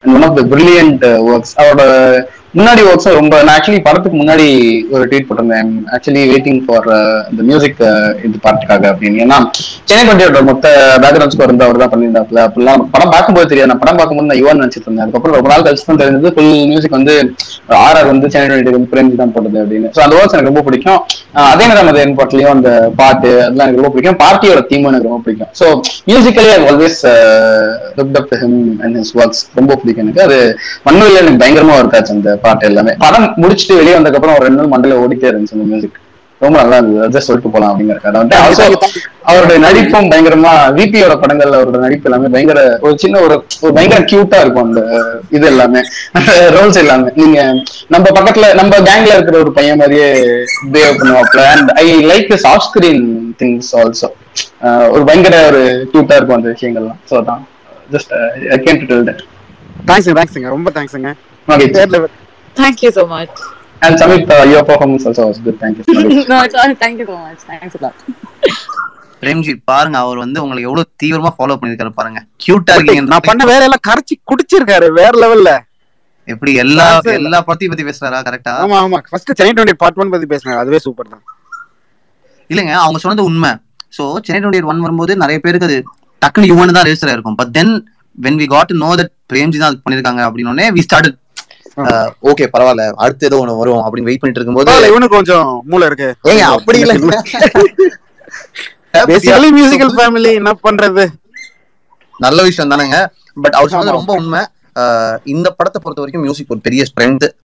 One of the brilliant works. அவரோட முன்னாடி ஒர்க்ஸும் ரொம்ப, நான் ஆக்சுவலி படத்துக்கு முன்னாடி ஒரு ட்வீட் போட்டிருந்தேன், ஆக்சுவலி வெயிட்டிங் ஃபார் இந்த மியூசிக் இது பாட்டுக்காக அப்படின்னு. ஏன்னா சென்னை பண்டியோட மொத்த பேக்ரவுண்ட் ஸ்கோர் வந்து அவர் தான் பண்ணியிருந்தாப்புல. அப்படிலாம் படம் பார்க்கும்போது தெரியாது, நான் படம் பார்க்கும்போது நான் யுவன் நினைச்சிட்டு இருந்தேன். அதுக்கப்புறம் ரொம்ப நாள் கழிச்சு தான் தெரிஞ்சது ஃபுல் மியூசிக் வந்து ஆர்ஆர் வந்து சென்னை பண்டியோட வந்து பிரேம்ஜி தான் போட்டது அப்படின்னு. ஸோ அந்த ஒர்க்ஸ் எனக்கு ரொம்ப பிடிக்கும். அதே நேரம் அது என் பாட்டுலயும் அந்த பாட்டு அதெல்லாம் எனக்கு ரொம்ப பிடிக்கும். பார்ட்டியோட தீமும் எனக்கு ரொம்ப பிடிக்கும். So musically I always looked up to him and his works. ரொம்ப பிடிக்கும் எனக்கு. அது மண்ணுல எனக்கு பயங்கரமா ஒர்க் ஆச்சு அந்த பாட்டு எல்லாமே. படம் முடிச்சுட்டு வெளியே வந்ததுக்கு அப்புறம் ஒரு 2 நாள் மண்டல ஓடிட்டே இருந்துச்சு அந்த மியூசிக். ரொம்ப நல்லா இருந்தது. அதை சொல்லிட்டு போலாம் அப்படிங்கிறக்காக. அவருடைய நடிப்பும் பயங்கரமா, விபியோட படங்கள்ல அவரோட நடிப்பு எல்லாமே பயங்கர ஒரு சின்ன ஒரு பயங்கர கியூட்டா இருக்கும் அந்த இது எல்லாமே, ரோல்ஸ் எல்லாமே. நீங்க நம்ம பக்கத்துல நம்ம கேங்ல இருக்கிற ஒரு பையன் மாதிரியே பிஹேவ் பண்ணுவாப்ல. And I like this off screen things also. ஒரு பயங்கர ஒரு கியூட்டா இருக்கும் அந்த விஷயங்கள்லாம். ஸோ தான் just I can to tell that. தேங்க்ஸ்ங்க, ரொம்ப தேங்க்ஸ்ங்க. Okay. Thank you so much. And Samit, your performance also was good. Thank you. No, thank you so much. Thanks a lot. Premji பாருங்க, அவர் வந்து உங்களை எவ்வளவு தீவிரமா ஃபாலோ பண்ணிருக்காரு பாருங்க. கியூட்டா இருக்கீங்க. நான் பண்ண வேற எல்லாம் கரைச்சி குடிச்சிருக்காரு வேற லெவல்ல. எப்படி எல்லா படத்தையும் பத்தி பேசுறாரா? கரெக்டா? ஆமா ஆமா. ஃபர்ஸ்ட் சென்னை 20 பார்ட் 1 பத்தி பேசுனாங்க, அதுவே சூப்பர் தான். இல்லங்க, அவங்க சொன்னது உண்மை. சோ சென்னை 21 வரும்போது நிறைய பேருக்கு அது டக்குனு யுவன் தான் ரெஜிஸ்டர் ஆயிருக்கும். But then when we got to know that Premji தான் பண்ணிருக்காங்க அப்படின்னே we started ஓகே பரவாயில்ல அடுத்து ஏதோ ஒண்ணு வரும் அப்படின்னு வெயிட் பண்ணிட்டு இருக்கும்போது இவனுக்கு கொஞ்சம் மூளை இருக்கு. ஏங்க அப்படி இல்ல, பேசிக்கலி மியூசிக்கல் ஃபேமிலி என்ன பண்றது, நல்ல விஷயம் தானேங்க. பட் அவர் சொன்னது ரொம்ப உண்மை. இந்த படத்தை பொறுத்த வரைக்கும் மியூசிக் ஒரு பெரிய ஸ்ட்ரென்த்.